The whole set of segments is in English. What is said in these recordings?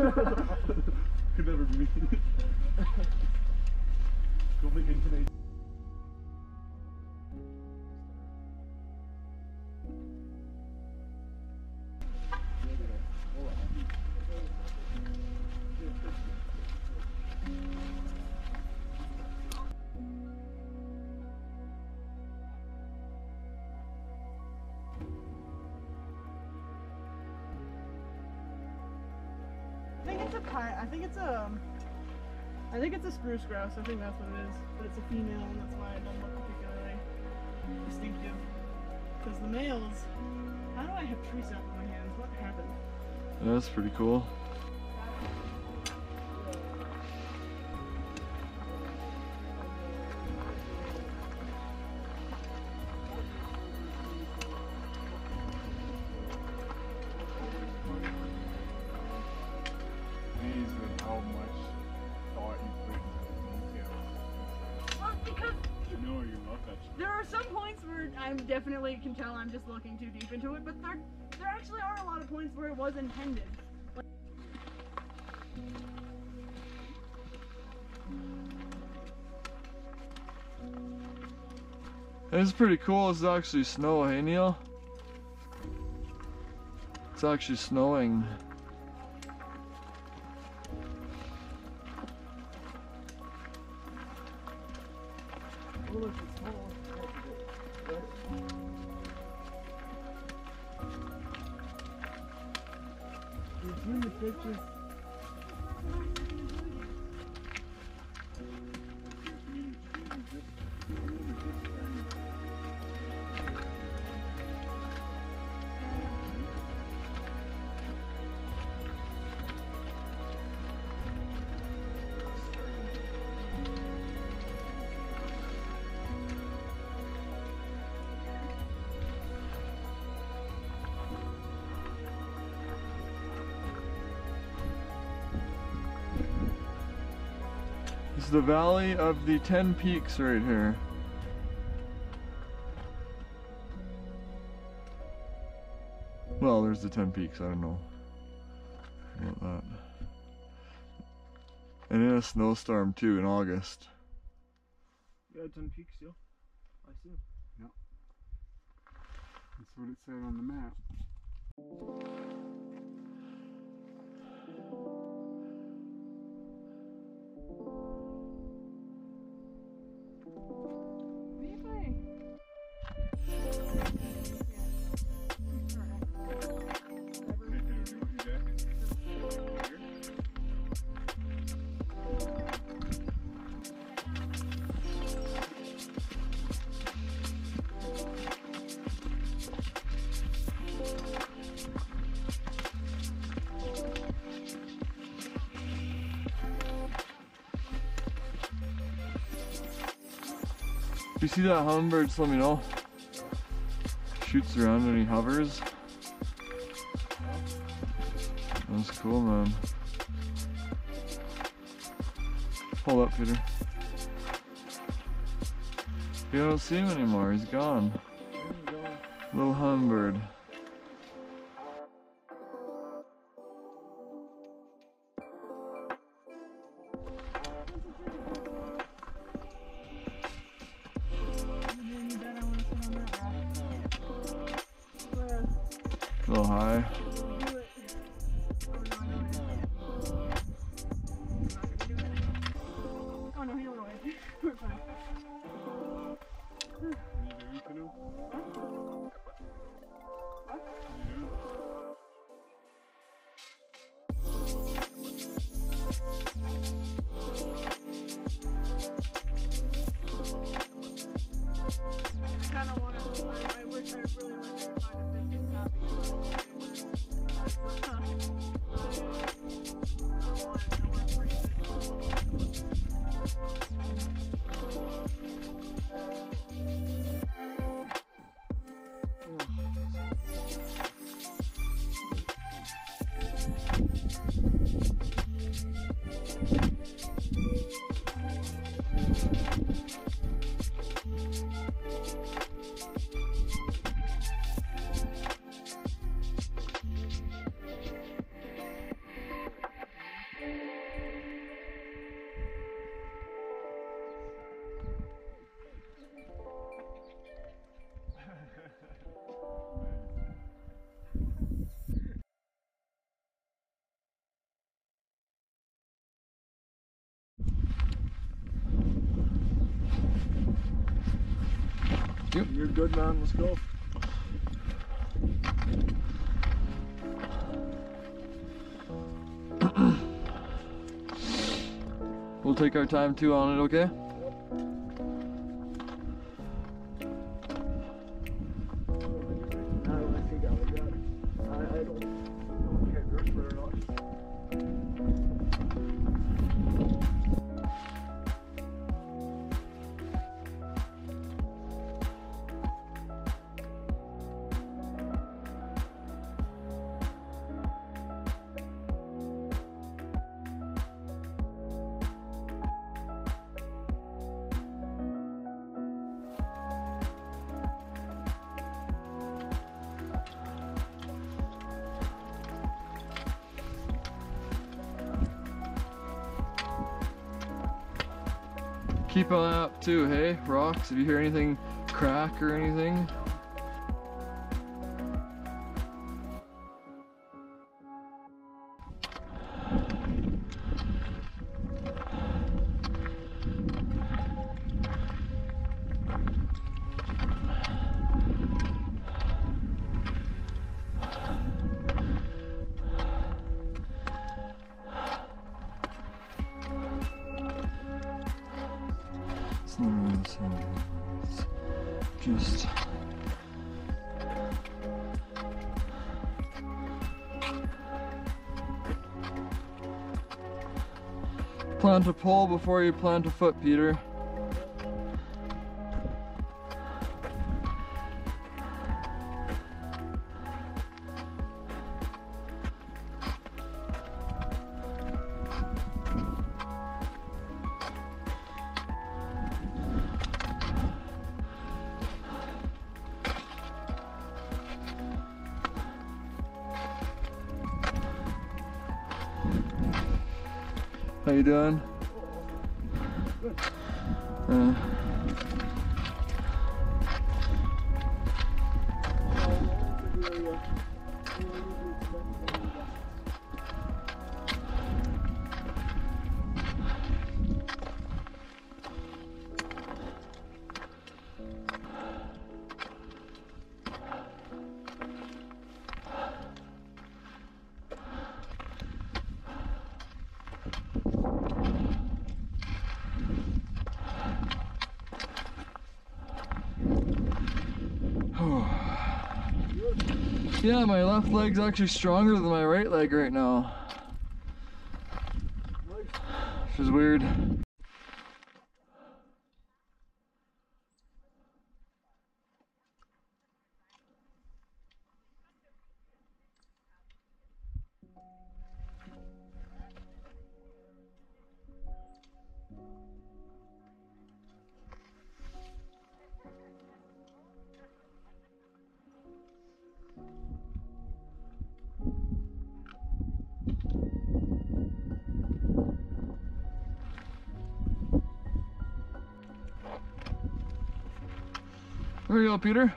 Could never be me. Go make intonation. I think it's a spruce grouse. I think that's what it is. But it's a female, and that's why it doesn't look particularly distinctive. Because the males, how do I have tree sap in my hands? What happened? Yeah, that's pretty cool. I definitely can tell I'm just looking too deep into it, but there actually are a lot of points where it was intended. It's pretty cool. It's actually snow, hey Neil? It's actually snowing. Oh, look, it's small. You've seen the pictures. It's the Valley of the 10 Peaks right here. Well, there's the 10 Peaks, I don't know about that. And in a snowstorm too in August. Yeah, 10 peaks, yeah. I see them. Yeah. That's what it said on the map. If you see that hummingbird, just let me know. Shoots around and he hovers. That's cool, man. Hold up, Peter. You don't see him anymore, he's gone. Little hummingbird. A little high. Oh no, he went away. We're fine. I wish I really wish I could find a fishing copy. you. You're good, man. Let's go. We'll take our time too on it, okay? I don't know if you get good for it or not. Keep an eye up too, hey? Rocks, if you hear anything crack or anything. Just plant a pole before you plant a foot, Peter. How you doing? Good. Yeah, my left leg's actually stronger than my right leg right now. Which is weird. There you go, Peter.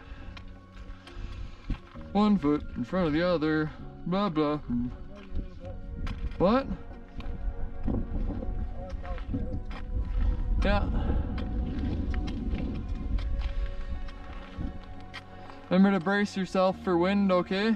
One foot in front of the other. Blah, blah. What? Yeah. Remember to brace yourself for wind, okay?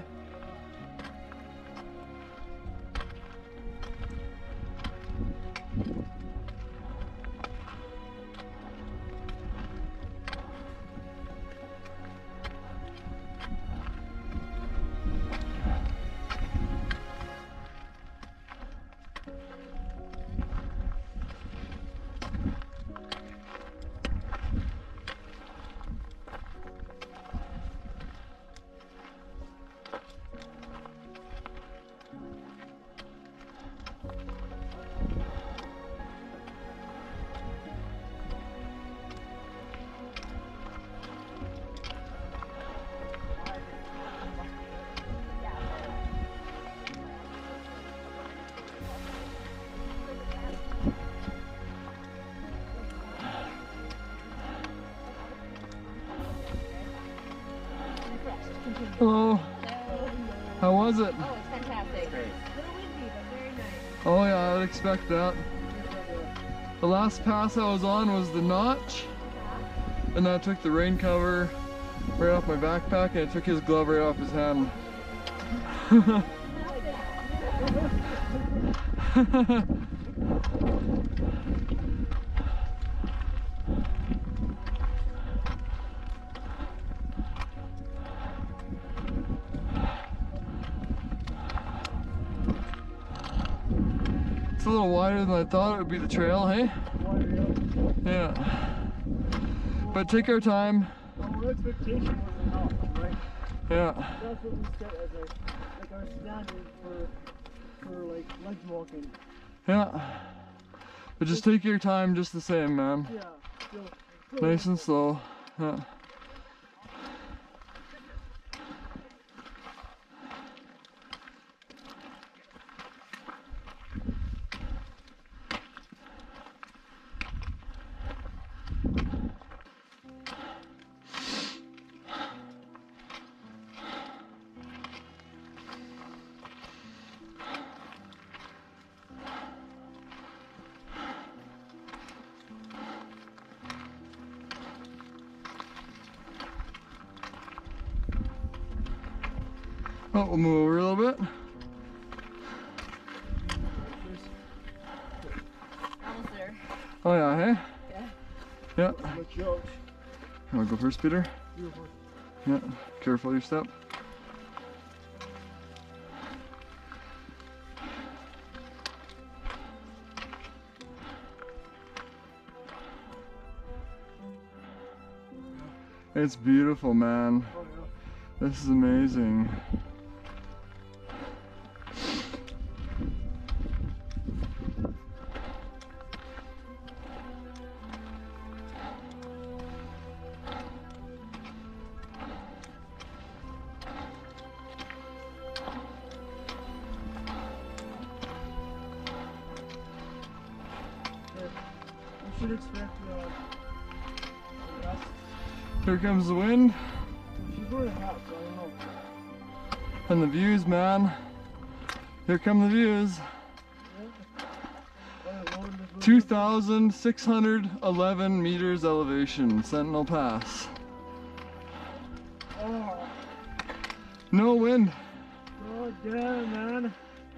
Hello. How was it? Oh, it's fantastic. A little windy, but very nice. Oh yeah, I would expect that. The last pass I was on was the Notch. and that took the rain cover right off my backpack, and it took his glove right off his hand. It's a little wider than I thought it would be, the trail, hey? Yeah. But take our time. Our expectation was enough, right? Yeah. That's what we set as our standard for like ledge walking. Yeah. But just take your time just the same, man. Yeah. Still Nice and slow. Yeah. Oh, we'll move over a little bit. Almost there. Oh yeah, hey? Yeah. Yeah. Watch out. You wanna go first, Peter? Beautiful. Yeah. Careful your step. It's beautiful, man. Oh yeah. This is amazing. You should expect rest. Here comes the wind She's wearing a hat, so I don't know. and the views, man. Here come the views. 2,611 meters elevation, Sentinel Pass. Oh, No wind. god damn, man.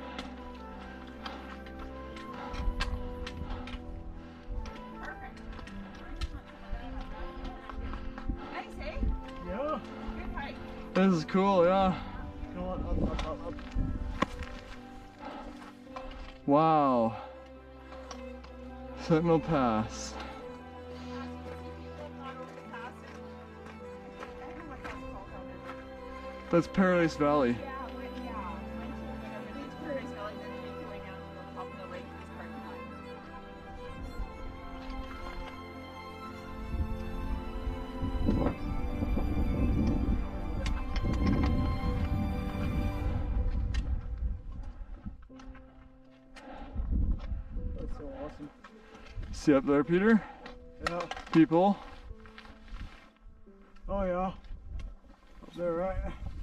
Nice, hey? Yeah. Good hike. This is cool, yeah. Come on, up. Wow. Sentinel Pass. That's Paradise Valley. Yeah, went to Paradise Valley, then make your way down to the top of the lake for this parking lot. That's so awesome. See up there, Peter? Yeah. People. Oh yeah. Up there, right?